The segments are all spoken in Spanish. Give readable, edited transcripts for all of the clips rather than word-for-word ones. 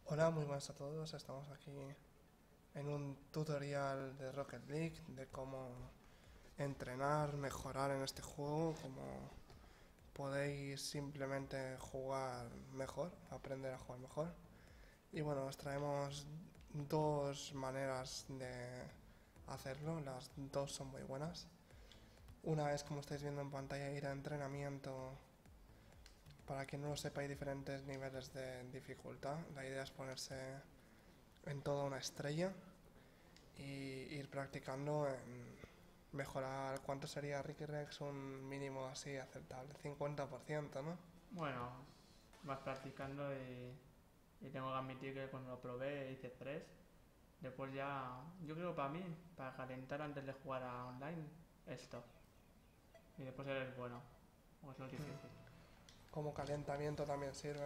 Hola, muy buenas a todos. Estamos aquí en un tutorial de Rocket League de cómo entrenar, mejorar en este juego, cómo podéis simplemente jugar mejor, aprender a jugar mejor. Y bueno, os traemos dos maneras de hacerlo, las dos son muy buenas. Una es, como estáis viendo en pantalla, ir a entrenamiento. Para quien no lo sepa, hay diferentes niveles de dificultad. La idea es ponerse en toda una estrella y ir practicando en mejorar. ¿Cuánto sería, Ricky Rex? Un mínimo así aceptable, 50%, ¿no? Bueno, vas practicando y tengo que admitir que cuando lo probé hice 3. Después ya, yo creo que para mí, para calentar antes de jugar a online, esto. Y después eres bueno, o eso es difícil. Como calentamiento también sirve.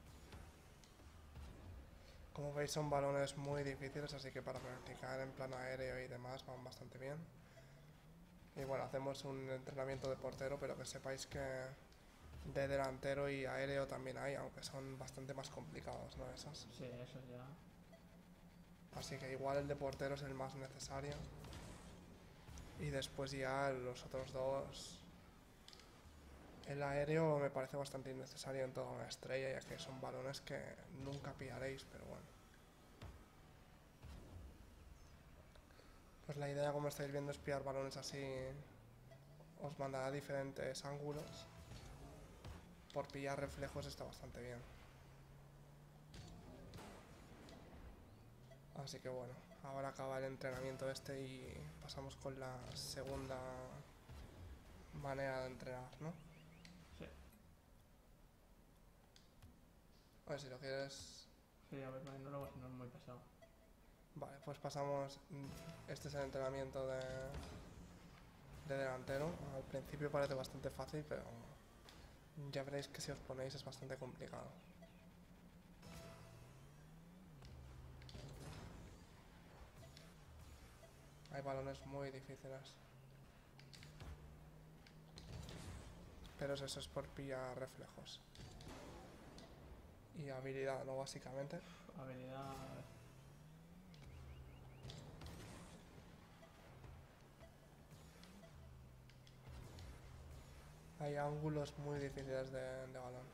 Como veis, son balones muy difíciles, así que para practicar en plano aéreo y demás van bastante bien. Y bueno, hacemos un entrenamiento de portero, pero que sepáis que de delantero y aéreo también hay, aunque son bastante más complicados, ¿no? Esos. Sí, eso ya. Así que igual el de portero es el más necesario. Y después ya los otros dos. El aéreo me parece bastante innecesario en toda una estrella, ya que son balones que nunca pillaréis, pero bueno. Pues la idea, como estáis viendo, es pillar balones así. Os mandará diferentes ángulos. Por pillar reflejos está bastante bien. Así que bueno, ahora acaba el entrenamiento este y pasamos con la segunda manera de entrenar, ¿no? Sí, A ver si lo quieres. sí, a ver, no lo no es muy pesado. Vale, pues pasamos. Este es el entrenamiento de delantero. Al principio parece bastante fácil, pero ya veréis que si os ponéis es bastante complicado. Hay balones muy difíciles. Pero eso es por pillar reflejos. Y habilidad, ¿no? Básicamente. Habilidad, a ver. Hay ángulos muy difíciles de balón.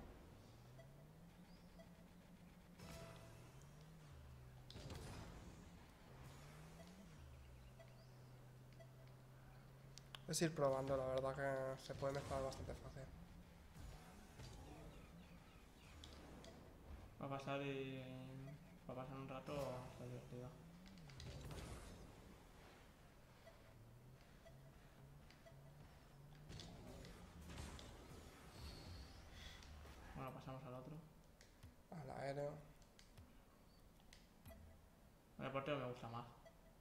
Es ir probando, la verdad que se puede mejorar bastante fácil. Va a pasar y... Va a pasar un rato, está divertido. Bueno, pasamos al otro. Al aéreo. El portero me gusta más.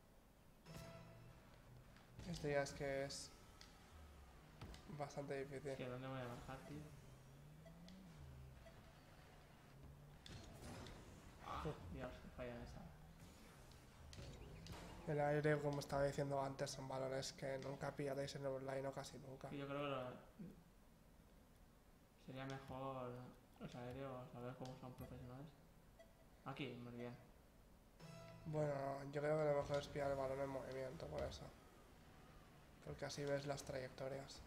Este ya es que es bastante difícil. Sí, ¿dónde voy a bajar, tío? Ah, Dios, que falla esa. El aéreo, como estaba diciendo antes, son balones que nunca pillaréis en el online o casi nunca. Sí, yo creo que sería mejor los aéreos, saber cómo son profesionales. Aquí, muy bien. Bueno, yo creo que lo mejor es pillar el balón en movimiento, por eso. Porque así ves las trayectorias.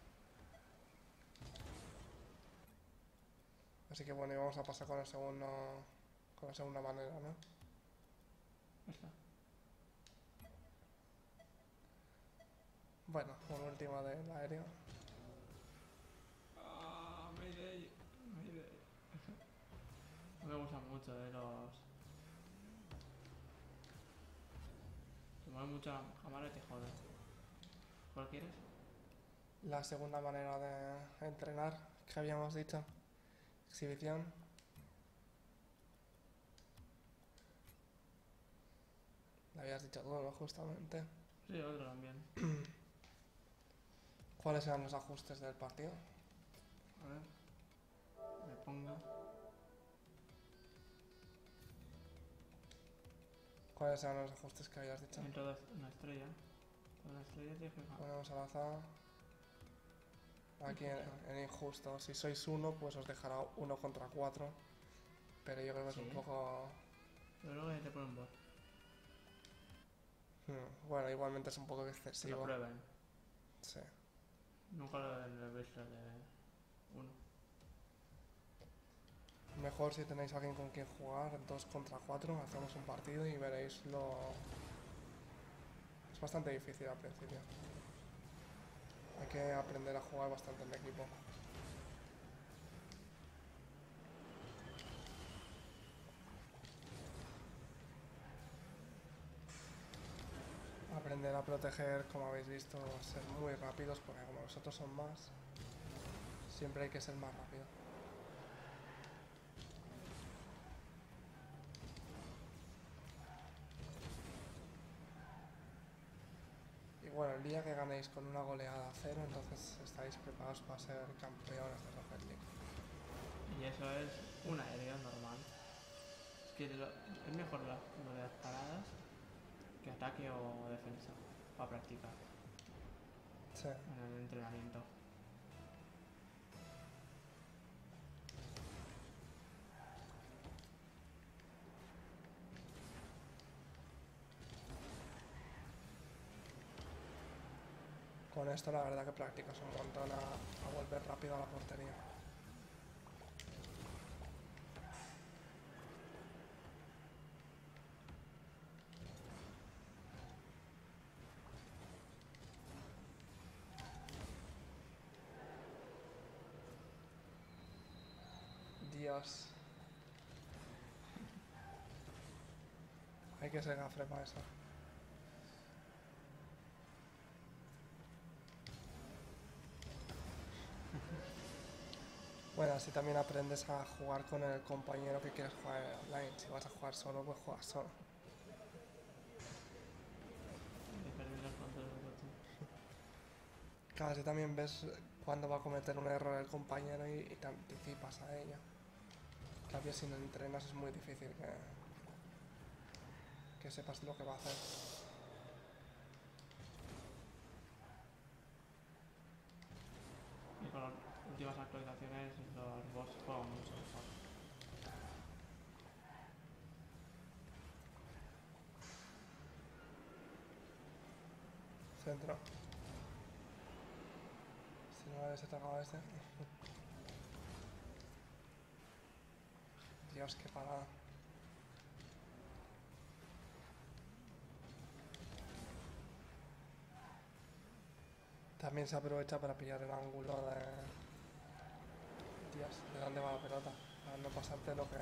Así que bueno, y vamos a pasar con el segundo, con la segunda manera, ¿no? Esta. Bueno, un último del aéreo. Ah, Mayday. Mayday. No me gustan mucho de los... Se mueve mucho la cámara y te jode. ¿Cuál quieres? La segunda manera de entrenar que habíamos dicho. Exhibición. La habías dicho tú, ¿no? Justamente. Sí, otro también. ¿Cuáles eran los ajustes del partido? A ver, me pongo... ¿Cuáles eran los ajustes que habías dicho? Dentro de una estrella. Una estrella tienes que fijar. Ponemos al azar. Aquí Injusto. en injusto. Si sois uno, pues os dejará uno contra cuatro. Pero yo creo que es un Sí. poco. Yo creo que te pone un bot. Bueno, igualmente es un poco Que lo excesivo. prueben. Sí. Nunca lo he visto de uno. Mejor si tenéis a alguien con quien jugar, 2 contra 4, hacemos un partido y veréis lo... Es bastante difícil al principio. Hay que aprender a jugar bastante en equipo. Aprender a proteger, como habéis visto, ser muy rápidos, porque como los otros son más, siempre hay que ser más rápido. Y bueno, el día que ganéis con una goleada a 0, entonces estáis preparados para ser campeones de Rocket League. Y eso es un aéreo normal. Es que es mejor lo de las paradas que ataque o defensa. Para practicar Sí. en el entrenamiento. Con esto la verdad que practicas un montón a volver rápido a la portería. Dios. Hay que ser gafre para eso. Bueno, así también aprendes a jugar con el compañero que quieres jugar online. Si vas a jugar solo, pues juegas solo. Y perder los controles del coche. Claro, así también ves cuándo va a cometer un error el compañero y te anticipas a ello. Claro, si no entrenas es muy difícil que sepas lo que va a hacer. Y con las últimas actualizaciones los bots juegan mucho mejor. Centro. Si no habéis atacado a este. Dios, qué parada. También se aprovecha para pillar el ángulo de... Dios, ¿de dónde va la pelota? Para no pasarte lo que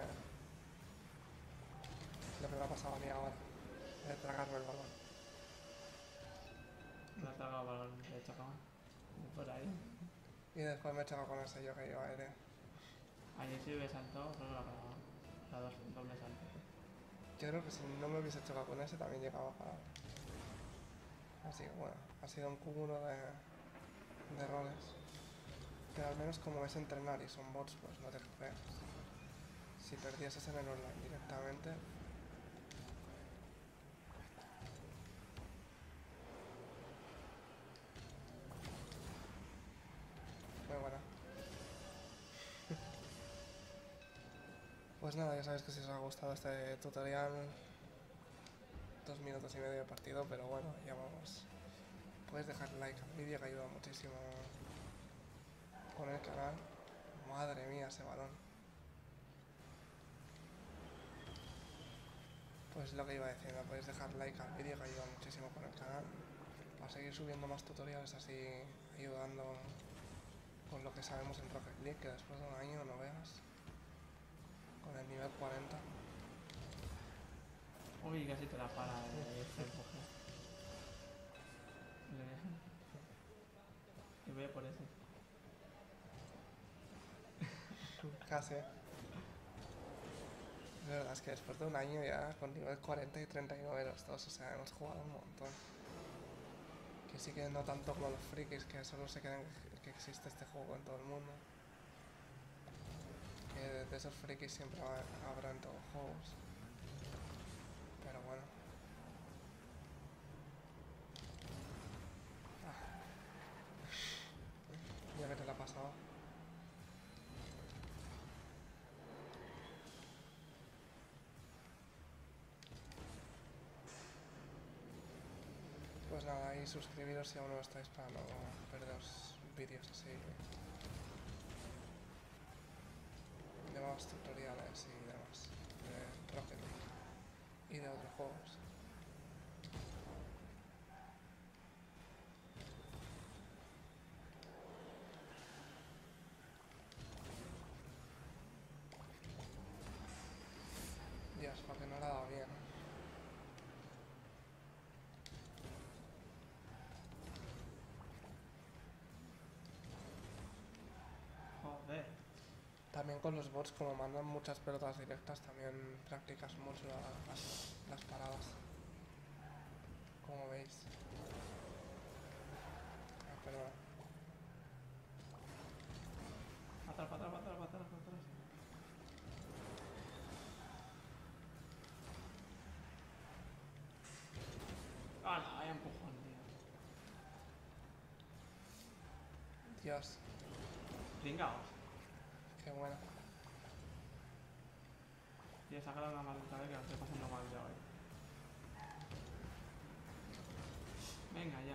me ha pasado a mí ahora. De tragarme el balón. No ha tragado balón de chocaba. Por ahí. Y después me he echado con ese yo que iba aéreo. Ayer sí hubiera saltado, solo la paraba. La doble salto. Yo creo que si no me hubiese chocado con ese también llegaba a parar. Así que bueno, ha sido un cúmulo de errores. Pero al menos como es entrenar y son bots, pues no te creas. Si perdieses en el online directamente... Muy buena. Pues nada, ya sabéis que si os ha gustado este tutorial, 2 minutos y medio de partido, pero bueno, ya vamos. Puedes dejar like al vídeo que ayuda muchísimo con el canal. Madre mía, ese balón. Pues lo que iba diciendo, podéis dejar like al vídeo que ayuda muchísimo con el canal. Para seguir subiendo más tutoriales así, ayudando con lo que sabemos en Rocket League, que después de un año no veas. Con el nivel 40. Uy, casi te la para este empuje. Y voy a por ese. Casi. La verdad es que después de un año ya con nivel 40 y 39 los dos, o sea, hemos jugado un montón. Que sí que no tanto como los frikis, que solo se creen que existe este juego en todo el mundo. Que de esos frikis siempre habrá en todos los juegos. Pero bueno. Ya que te la ha pasado. Pues nada, y suscribiros si aún no lo estáis para no perderos vídeos así de más tutoriales y demás de Rocket League y de otros juegos. Dios, porque no la ha dado bien. Joder. También con los bots, como mandan muchas pelotas directas, también practicas mucho las paradas. Como veis. Ah, perdón. Atrás, atrás, atrás, atrás, atrás. ¡Hala! Vaya empujón, tío. Dios, Pringaos. qué bueno. Tío, saca una maldita vez que la estoy pasando mal ya hoy. Venga ya.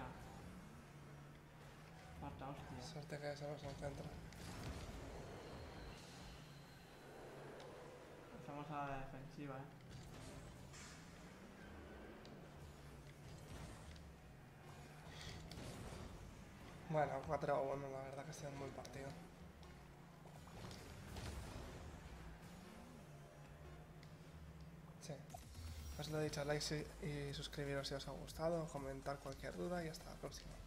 Parta, hostia. Suerte que se nos concentra. Hacemos a la defensiva, Bueno, 4-1, la verdad que ha sido un buen partido. Sí. Os lo he dicho, like y suscribiros si os ha gustado, comentar cualquier duda y hasta la próxima.